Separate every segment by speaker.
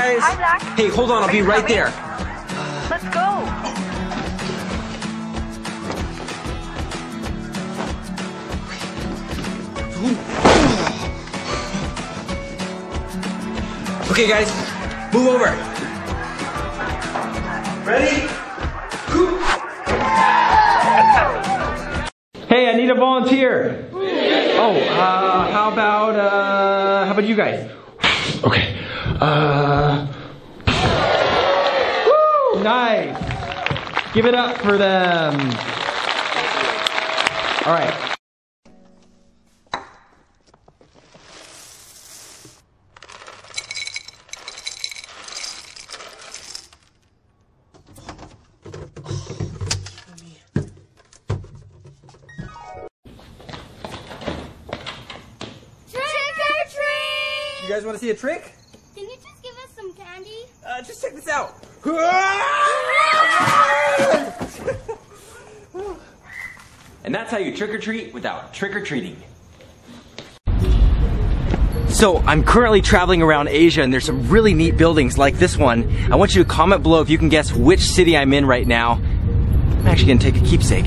Speaker 1: guys.
Speaker 2: Hi, Zach.
Speaker 1: Hey, hold on. I'll be right there.
Speaker 2: Let's go.
Speaker 1: Okay, guys. Move over. Ready? Hey, I need a volunteer. Oh, how about you guys? Okay. Woo! Nice. Give it up for them. All right. You guys want to see a trick?
Speaker 3: Can you just give us some candy?
Speaker 1: Just check this out. And that's how you trick or treat without trick or treating. So I'm currently traveling around Asia and there's some really neat buildings like this one. I want you to comment below if you can guess which city I'm in right now. I'm actually gonna take a keepsake.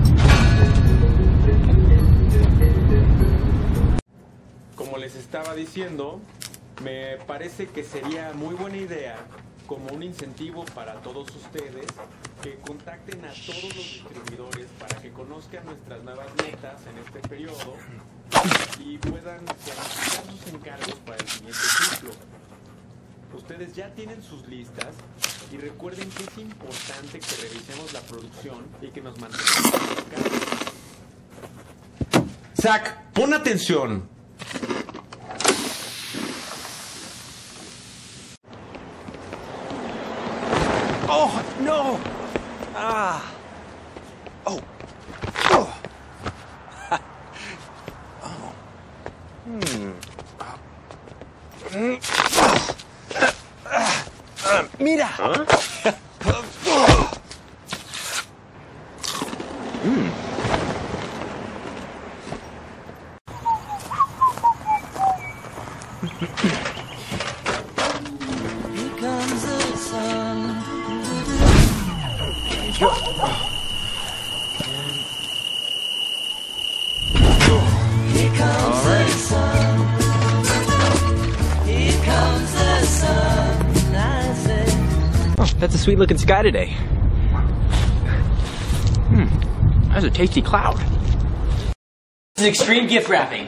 Speaker 4: Como les estaba diciendo, me parece que sería muy buena idea, como un incentivo para todos ustedes, que contacten a todos los distribuidores para que conozcan nuestras nuevas metas en este periodo y puedan planificar sus encargos para el siguiente ciclo. Ustedes ya tienen sus listas y recuerden que es importante que revisemos la producción y que nos mantengamos enfocados. Zach, pon atención.
Speaker 1: Oh, no! Ah! Oh! Oh! Oh! Mira! Huh? Here comes the sun. Here comes the sun. Here comes the sun. I say. Oh, that's a sweet looking sky today. That's a tasty cloud. This is extreme gift wrapping.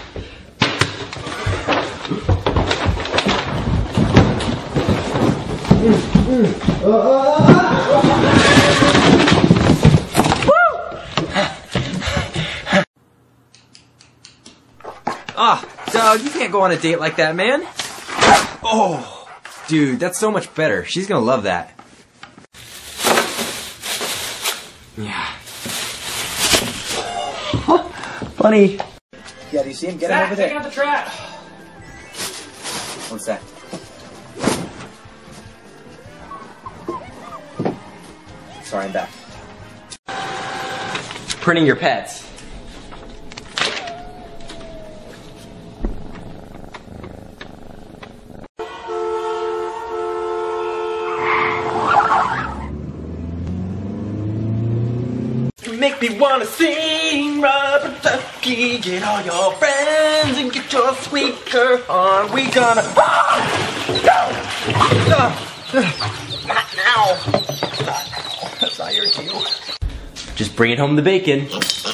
Speaker 1: Ah, Doug, you can't go on a date like that, man. Oh, dude, that's so much better. She's gonna love that. Yeah. Funny. Yeah, do you see him? Get him over there. Check out the trap. What's that? Sorry, I'm back. Printing your pets. You make me wanna sing, rubber ducky, get all your friends and get your squeaker on. We gonna not now. That's not your cue. Just bringing home the bacon.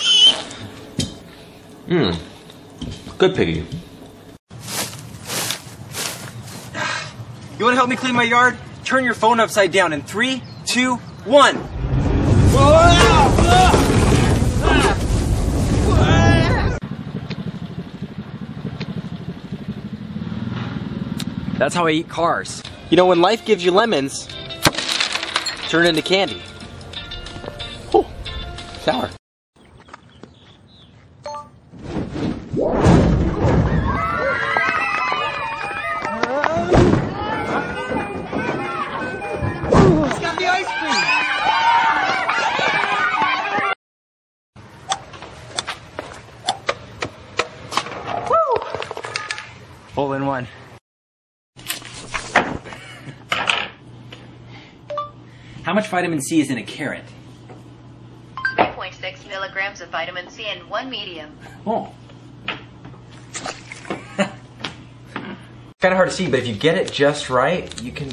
Speaker 1: Good piggy. You wanna help me clean my yard? Turn your phone upside down in 3, 2, 1. That's how I eat cars. You know, when life gives you lemons, turn into candy. Oh, sour. It's got the ice cream. Woo! Hole in one. How much vitamin C is in a carrot?
Speaker 2: 3.6 milligrams of vitamin C and 1 medium.
Speaker 1: Oh. Kind of hard to see, but if you get it just right, you can...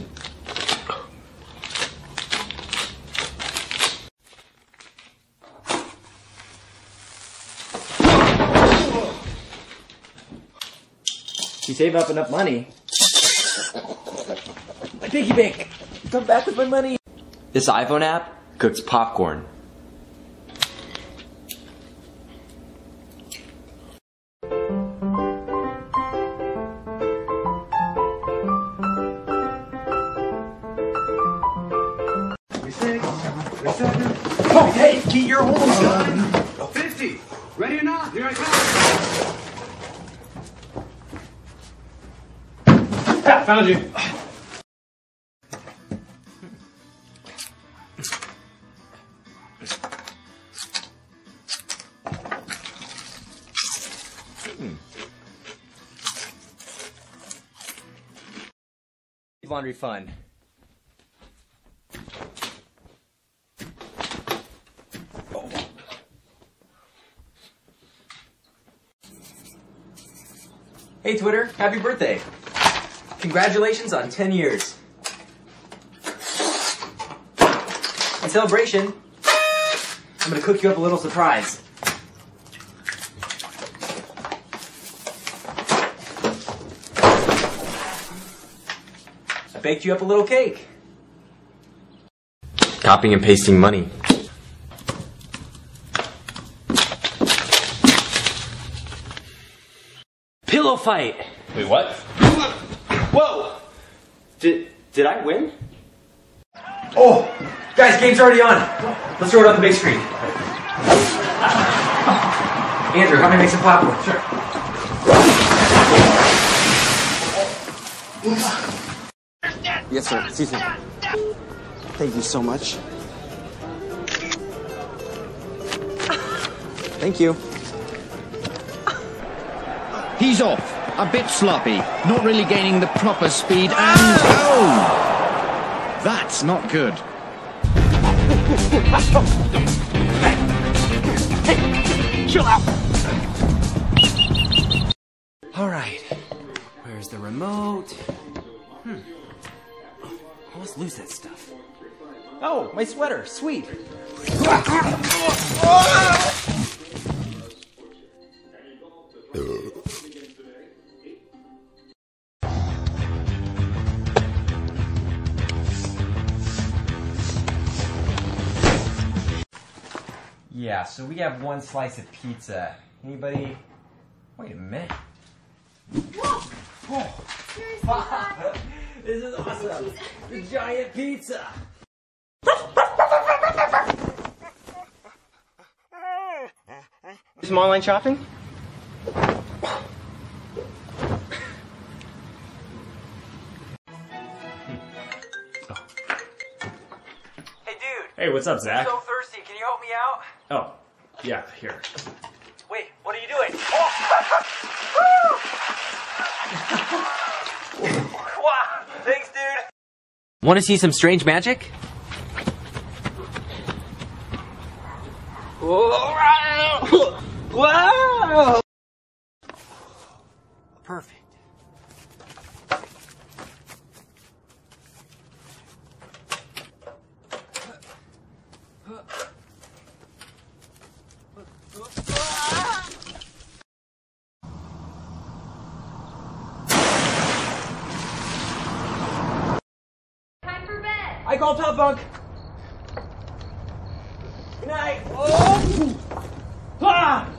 Speaker 1: You save up enough money. My piggy bank! Come back with my money! This iPhone app cooks popcorn.
Speaker 5: Oh, hey, get your holes done. 50. Ready or not? Here I come. Ah, found you.
Speaker 1: Laundry fun. Hey Twitter, happy birthday. Congratulations on 10 years. In celebration, I'm gonna cook you up a little surprise. I baked you up a little cake. Copying and pasting money. Pillow fight.
Speaker 5: Wait, what?
Speaker 1: Whoa! Did I win? Oh! Guys, game's already on. Let's throw it on the big screen. Andrew, help me make some popcorn. Sure.
Speaker 6: Yes, sir. Excuse me. Thank you so much. Thank you.
Speaker 7: He's off. A bit sloppy. Not really gaining the proper speed and... Oh! That's not good.
Speaker 1: Hey, chill out. All right. Where's the remote? Oh, let's lose that stuff. Oh, my sweater. Sweet. Yeah, so we have one slice of pizza. Anybody? Wait a minute.
Speaker 3: Whoa!
Speaker 1: Oh.
Speaker 3: Seriously, Dad?
Speaker 1: This is awesome. The giant pizza. Some online shopping?
Speaker 5: Hey, what's up, Zach?
Speaker 1: I'm so thirsty. Can you help me out?
Speaker 5: Oh, yeah, here.
Speaker 1: Wait, what are you doing? Wow, thanks, dude. Want to see some strange magic? Wow! Perfect.
Speaker 3: Time for bed.
Speaker 1: I call Top Bunk. Good night. Oh! Ah!